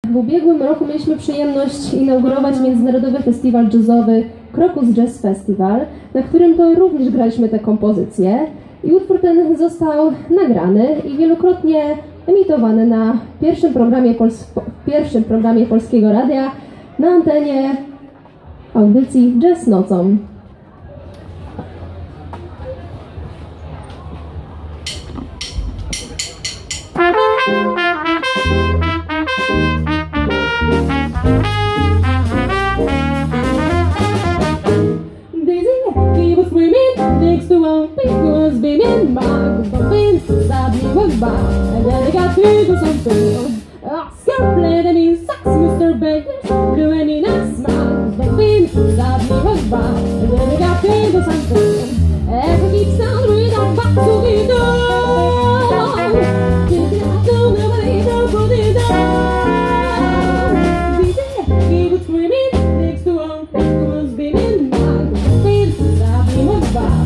W ubiegłym roku mieliśmy przyjemność inaugurować Międzynarodowy Festiwal Jazzowy Krokus Jazz Festival, na którym to również graliśmy te kompozycje i utwór ten został nagrany i wielokrotnie emitowany na pierwszym programie Polskiego Radia na antenie audycji Jazz Nocą. Next to one thing was being marked, something zabiłem bar, and then I got to do something. Oscar played me sax, Mr. Baker, blew any nice smile, something zabiłem bar, and then I got to do something. As I keep sound with that back to the door, don't nobody know what it does. He was screaming next to one thing was being marked, something zabiłem bar.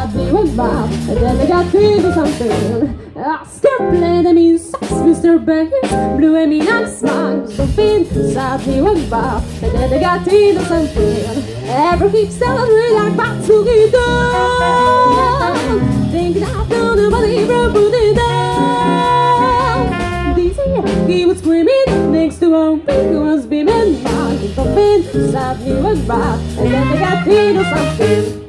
sadly went by. And then they got into something. Scarlet and mean socks, Mr. Beggars, blue and mean and smiles. Something sadly went by. And then they got into something. Every keep selling with like box looking down. Thinking I've done nobody from putting down. He was screaming next to one thing was beaming. Something sadly went by. And then they got into something.